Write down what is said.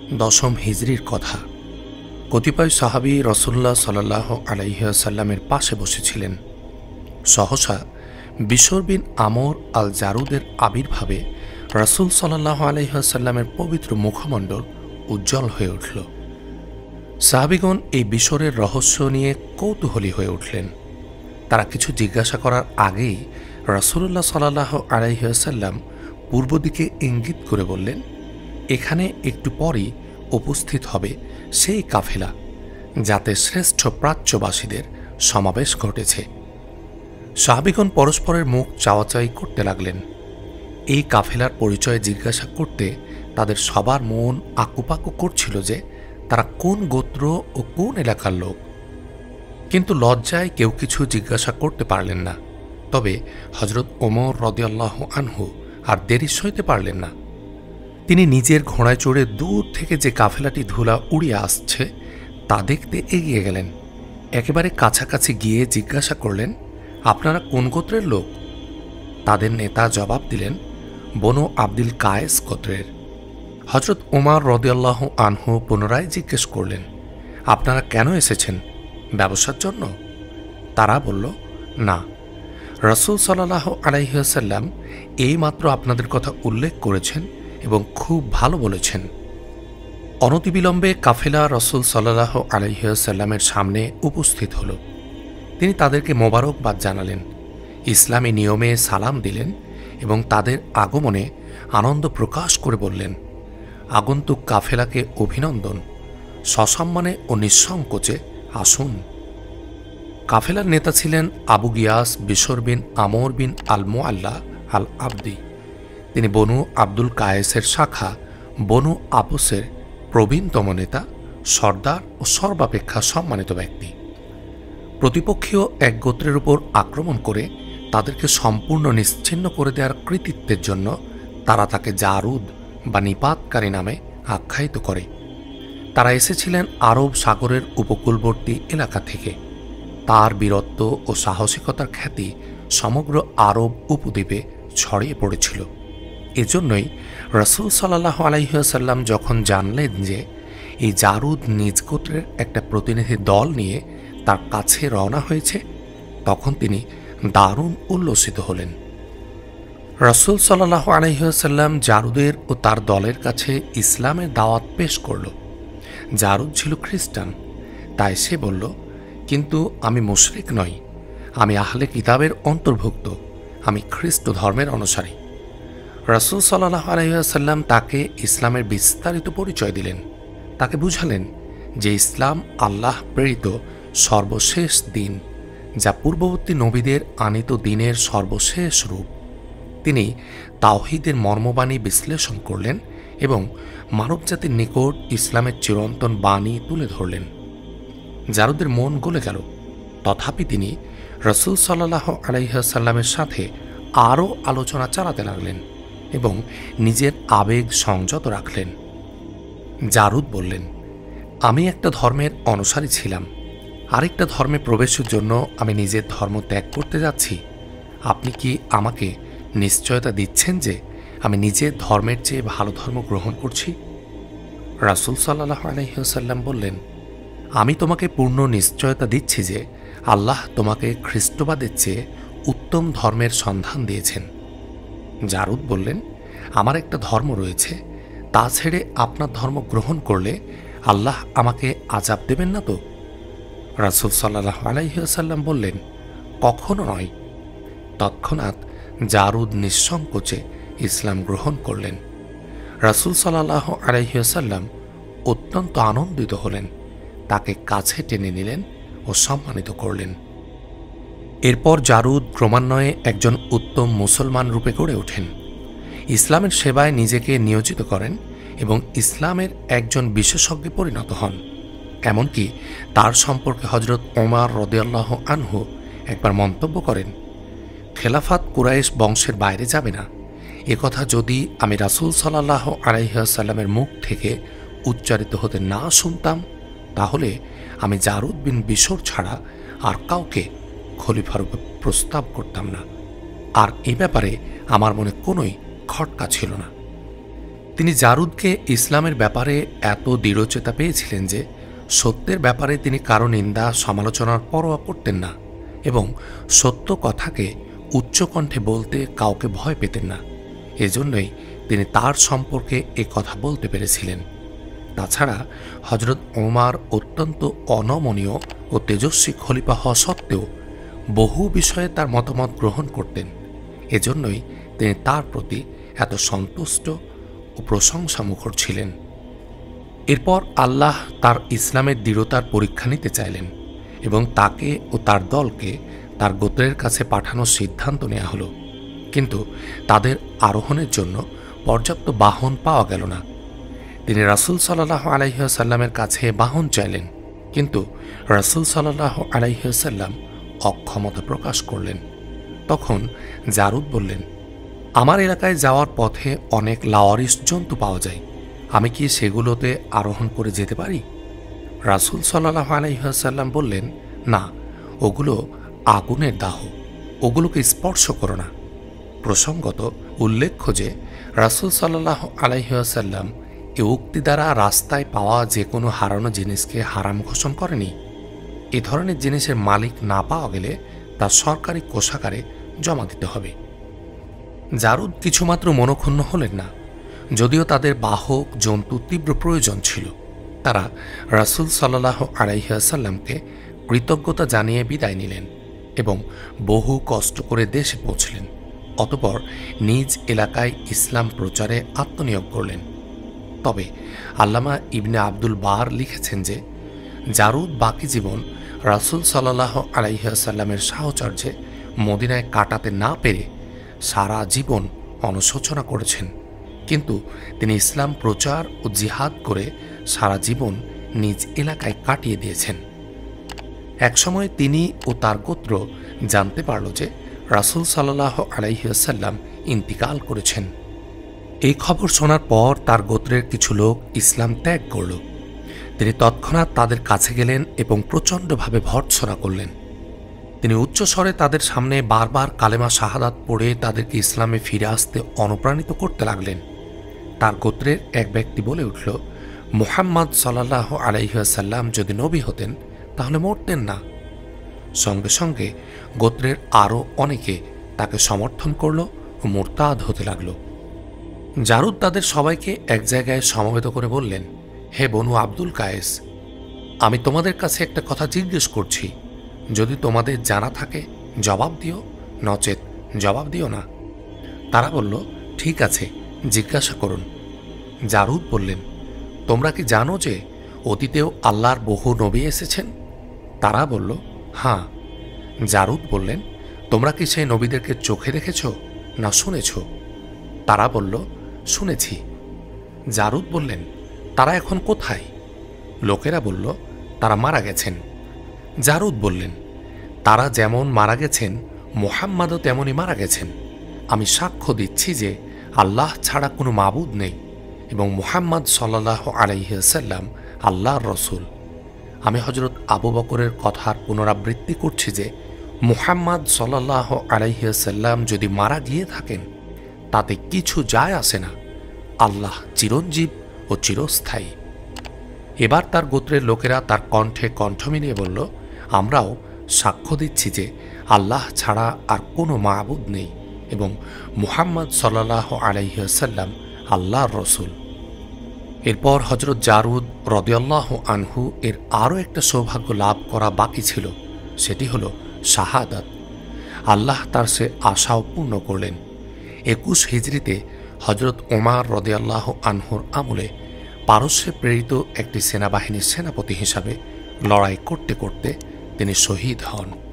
দশম হিজরির কথা। কতিপয় সাহাবী রাসূলুল্লাহ সাল্লাল্লাহু আলাইহি ওয়াসাল্লামের পাশে বসেছিলেন। সহসা বিশর বিন আমর আল জারুদের আবির্ভাবে রাসূল সাল্লাল্লাহু আলাইহি ওয়াসাল্লামের পবিত্র মুখমণ্ডল উজ্জ্বল হয়ে উঠল। সাহাবীগণ এই বিশরের রহস্য নিয়ে কৌতূহলী হয়ে উঠলেন। তারা কিছু জিজ্ঞাসা করার আগেই রাসূলুল্লাহ সাল্লাল্লাহু আলাইহি ওয়াসাল্লাম পূর্ব দিকে ইঙ্গিত করে বললেন, এখানে একটু পরই উপস্থিত হবে সেই কাফেলা যাতে শ্রেষ্ঠ প্রাচ্যবাসীদের সমাবেশ ঘটেছে। সাহাবীগণ পরস্পরের মুখ চাওয়াচাই করতে লাগলেন। এই কাফেলার পরিচয় জিজ্ঞাসা করতে তাদের সবার মন আকুপাকু করছিল যে তারা কোন গোত্র ও কোন এলাকার লোক, কিন্তু লজ্জায় কেউ কিছু জিজ্ঞাসা করতে পারলেন না। তবে হযরত ওমর রাদিয়াল্লাহু আনহু আর দেরি সইতে পারলেন না। তিনি নিজের ঘোড়ায় চড়ে দূর থেকে যে কাফেলাটি ধুলা উড়িয়ে আসছে তা দেখতে এগিয়ে গেলেন। একেবারে কাছাকাছি গিয়ে জিজ্ঞাসা করলেন, আপনারা কোন গোত্রের লোক? তাদের নেতা জবাব দিলেন, বনু আব্দুল কায়েস গোত্রের। হযরত ওমর রাদিয়াল্লাহু আনহু পুনরায় জিজ্ঞেস করলেন, আপনারা কেন এসেছেন? ব্যবসার জন্য? তারা বলল, না, রাসূল সাল্লাল্লাহু আলাইহি ওয়াসাল্লাম এইমাত্র আপনাদের কথা উল্লেখ করেছেন এবং খুব ভালো বলেছেন। অনতিবিলম্বে কাফেলা রাসূল সাল্লাল্লাহু আলাইহি ওয়াসাল্লামের সামনে উপস্থিত হল। তিনি তাদেরকে মোবারকবাদ জানালেন, ইসলামী নিয়মে সালাম দিলেন এবং তাদের আগমনে আনন্দ প্রকাশ করে বললেন, আগন্তুক কাফেলাকে অভিনন্দন, সসম্মানে ও নিঃসংকোচে আসুন। কাফেলার নেতা ছিলেন আবু গিয়াস বিশর বিন আমর বিন আল মুআল্লা আল আবদি। তিনি বনু আব্দুল কায়েসের শাখা বনু আপসের প্রবীণতম নেতা, সর্দার ও সর্বাপেক্ষা সম্মানিত ব্যক্তি। প্রতিপক্ষীয় এক গোত্রের উপর আক্রমণ করে তাদেরকে সম্পূর্ণ নিশ্চিহ্ন করে দেওয়ার কৃতিত্বের জন্য তারা তাকে জারুদ বা নিপাতকারী নামে আখ্যায়িত করে। তারা এসেছিলেন আরব সাগরের উপকূলবর্তী এলাকা থেকে। তার বীরত্ব ও সাহসিকতার খ্যাতি সমগ্র আরব উপদ্বীপে ছড়িয়ে পড়েছিল। এজন্যই রাসূল সাল্লাল্লাহু আলাইহি ওয়াসাল্লাম যখন জানলেন যে এই জারুদ নিজ গোত্রের একটা প্রতিনিধি দল নিয়ে তার কাছে রওনা হয়েছে, তখন তিনি দারুণ উল্লসিত হলেন। রাসূল সাল্লাল্লাহু আলাইহি ওয়াসাল্লাম জারুদের ও তার দলের কাছে ইসলামের দাওয়াত পেশ করল। জারুদ ছিল খ্রিস্টান, তাই সে বলল, কিন্তু আমি মুশরিক নই, আমি আহলে কিতাবের অন্তর্ভুক্ত, আমি খ্রিস্ট ধর্মের অনুসারী। রাসূল সাল্লাল্লাহু আলাইহি ওয়াসাল্লাম তাকে ইসলামের বিস্তারিত পরিচয় দিলেন। তাকে বুঝালেন যে ইসলাম আল্লাহ প্রেরিত সর্বশেষ দিন, যা পূর্ববর্তী নবীদের আনিত দিনের সর্বশেষ রূপ। তিনি তাওহীদের মর্মবাণী বিশ্লেষণ করলেন এবং মানবজাতির নিকট ইসলামের চিরন্তন বাণী তুলে ধরলেন। জারুদের মন গলে গেল, তথাপি তিনি রাসূল সাল্লাল্লাহু আলাইহি ওয়াসাল্লামের সাথে আরও আলোচনা চালাতে লাগলেন এবং নিজের আবেগ সংযত রাখলেন। জারুদ বললেন, আমি একটা ধর্মের অনুসারী ছিলাম, আরেকটা ধর্মে প্রবেশের জন্য আমি নিজের ধর্ম ত্যাগ করতে যাচ্ছি। আপনি কি আমাকে নিশ্চয়তা দিচ্ছেন যে আমি নিজের ধর্মের চেয়ে ভালো ধর্ম গ্রহণ করছি? রাসূল সাল্লাল্লাহু আলাইহি ওয়াসাল্লাম বললেন, আমি তোমাকে পূর্ণ নিশ্চয়তা দিচ্ছি যে আল্লাহ তোমাকে খ্রিস্টবাদের চেয়ে উত্তম ধর্মের সন্ধান দিয়েছেন। জারুদ বললেন, আমার একটা ধর্ম রয়েছে, তা ছেড়ে আপনার ধর্ম গ্রহণ করলে আল্লাহ আমাকে আযাব দেবেন না তো? রাসূল সাল্লাল্লাহু আলাইহি ওয়াসাল্লাম বললেন, কখনো নয়। তৎক্ষণাৎ জারুদ নিঃসংকোচে ইসলাম গ্রহণ করলেন। রাসূল সাল্লাল্লাহু আলাইহি ওয়াসাল্লাম অত্যন্ত আনন্দিত হলেন, তাকে কাছে টেনে নিলেন ও সম্মানিত করলেন। এরপর জারুদ ক্রমান্বয়ে একজন উত্তম মুসলমান রূপে গড়ে ওঠেন, ইসলামের সেবায় নিজেকে নিয়োজিত করেন এবং ইসলামের একজন বিশেষজ্ঞে পরিণত হন। এমনকি তার সম্পর্কে হযরত ওমর রাদিয়াল্লাহু আনহু একবার মন্তব্য করেন, খেলাফাত কুরাইশ বংশের বাইরে যাবে না। একথা যদি আমি রাসূল সাল্লাল্লাহু আলাইহি ওয়াসাল্লামের মুখ থেকে উচ্চারিত হতে না শুনতাম, তাহলে আমি জারুদ বিন বিশর ছাড়া আর কাউকে খলিফার রূপে প্রস্তাব করতাম না। আর এ ব্যাপারে আমার মনে কোনোই খটকা ছিল না। তিনি জারুদকে ইসলামের ব্যাপারে এত দৃঢ়চেতা পেয়েছিলেন যে সত্যের ব্যাপারে তিনি কারো নিন্দা সমালোচনার পরোয়া করতেন না এবং সত্য কথাকে উচ্চকণ্ঠে বলতে কাউকে ভয় পেতেন না। এজন্যই তিনি তার সম্পর্কে এ কথা বলতে পেরেছিলেন। তাছাড়া হজরত ওমর অত্যন্ত অনমনীয় ও তেজস্বী খলিফা হওয়া সত্ত্বেও বহু বিষয়ে তার মতামত গ্রহণ করতেন। এজন্যই তিনি তার প্রতি এত সন্তুষ্ট ও প্রশংসামুখর ছিলেন। এরপর আল্লাহ তার ইসলামের দৃঢ়তার পরীক্ষা নিতে চাইলেন এবং তাকে ও তার দলকে তার গোত্রের কাছে পাঠানোর সিদ্ধান্ত নেওয়া হলো। কিন্তু তাদের আরোহণের জন্য পর্যাপ্ত বাহন পাওয়া গেল না। তিনি রাসূল সাল্লাল্লাহু আলাইহি ওয়াসাল্লামের কাছে বাহন চাইলেন, কিন্তু রাসূল সাল্লাল্লাহু আলাইহি ওয়াসাল্লাম অক্ষমতা প্রকাশ করলেন। তখন জারুদ বললেন, আমার এলাকায় যাওয়ার পথে অনেক লাওয়ারিস জন্তু পাওয়া যায়, আমি কি সেগুলোতে আরোহণ করে যেতে পারি? রাসূল সাল্লাল্লাহু আলাইহি ওয়াসাল্লাম বললেন, না, ওগুলো আগুনের দাহ, ওগুলোকে স্পর্শ করো না। প্রসঙ্গত উল্লেখ্য যে রাসূল সাল্লাল্লাহু আলাইহি ওয়াসাল্লাম এ উক্তি দ্বারা রাস্তায় পাওয়া যে কোনো হারানো জিনিসকে হারাম ঘোষণা করেনি। এ ধরনের জিনিসের মালিক না পাওয়া গেলে তা সরকারি কোষাগারে জমা দিতে হবে। জারুদ কিছুমাত্র মনক্ষুণ্ণ হলেন না, যদিও তাদের বাহক জন্তু তীব্র প্রয়োজন ছিল। তারা রাসূল সাল্লাল্লাহু আলাইহি ওয়াসাল্লামকে কৃতজ্ঞতা জানিয়ে বিদায় নিলেন এবং বহু কষ্ট করে দেশে পৌঁছলেন। অতঃপর নিজ এলাকায় ইসলাম প্রচারে আত্মনিয়োগ করলেন। তবে আল্লামা ইবনে আব্দুল বার লিখেছেন যে জারুদ বাকি জীবন রাসূল সাল্লাল্লাহু আলাইহি ওয়াসাল্লামের সাহচর্যে মদিনায় কাটাতে না পেরে সারা জীবন অনুশোচনা করেছেন, কিন্তু তিনি ইসলাম প্রচার ও জিহাদ করে সারা জীবন নিজ এলাকায় কাটিয়ে দিয়েছেন। একসময় তিনি ও তার গোত্র জানতে পারল যে রাসূল সাল্লাল্লাহু আলাইহি ওয়াসাল্লাম ইন্তিকাল করেছেন। এই খবর শোনার পর তার গোত্রের কিছু লোক ইসলাম ত্যাগ করল। তিনি তৎক্ষণাৎ তাদের কাছে গেলেন এবং প্রচণ্ডভাবে ভর্ৎসনা করলেন। তিনি উচ্চস্বরে তাদের সামনে বারবার কালেমা শাহাদাত পড়ে তাদেরকে ইসলামে ফিরে আসতে অনুপ্রাণিত করতে লাগলেন। তার গোত্রের এক ব্যক্তি বলে উঠল, মুহাম্মদ সাল্লাল্লাহু আলাইহি ওয়াসাল্লাম যদি নবী হতেন তাহলে মরতেন না। সঙ্গে সঙ্গে গোত্রের আরও অনেকে তাকে সমর্থন করল ও মুরতাদ হতে লাগল। জারুদ তাদের সবাইকে এক জায়গায় সমবেত করে বললেন, হে বনু আব্দুল কায়েস, আমি তোমাদের কাছে একটা কথা জিজ্ঞেস করছি, যদি তোমাদের জানা থাকে জবাব দিও, নচেত জবাব দিও না। তারা বলল, ঠিক আছে, জিজ্ঞাসা করুন। জারুদ বললেন, তোমরা কি জানো যে অতীতেও আল্লাহর বহু নবী এসেছেন? তারা বলল, হ্যাঁ। জারুদ বললেন, তোমরা কি সেই নবীদেরকে চোখে দেখেছ না শুনেছ? তারা বলল, শুনেছি। জারুদ বললেন, তারা এখন কোথায়? লোকেরা বলল, তারা মারা গেছেন। জারুদ বললেন, তারা যেমন মারা গেছেন মুহাম্মাদও তেমনই মারা গেছেন। আমি সাক্ষ্য দিচ্ছি যে আল্লাহ ছাড়া কোনো মাবুদ নেই এবং মুহাম্মদ সাল্লাল্লাহু আলাইহি ওয়াসাল্লাম আল্লাহর রসুল। আমি হযরত আবু বকরের কথার পুনরাবৃত্তি করছি যে মুহাম্মদ সাল্লাল্লাহু আলাইহি ওয়াসাল্লাম যদি মারা গিয়ে থাকেন তাতে কিছু যায় আসে না। আল্লাহ চিরঞ্জীব ও চিরস্থায়ী। এবার তার গোত্রের লোকেরা তার কণ্ঠে কণ্ঠ মিলিয়ে বলল, আমরাও সাক্ষ্য দিচ্ছি যে আল্লাহ ছাড়া আর কোনো মাবুদ নেই এবং মুহাম্মদ সাল্লাল্লাহু আলাইহি ওয়াসাল্লাম আল্লাহর রসুল। এরপর হযরত জারুদ রাদিয়াল্লাহু আনহু এর আরও একটা সৌভাগ্য লাভ করা বাকি ছিল, সেটি হল শাহাদাত। আল্লাহ তার সে আশাও পূর্ণ করলেন। 21 হিজরিতে হযরত ওমর রাদিয়াল্লাহু আনহুর আমলে পারস্যে প্রেরিত একটি সেনাবাহিনীর সেনাপতি হিসাবে লড়াই করতে করতে তিনি শহীদ হন।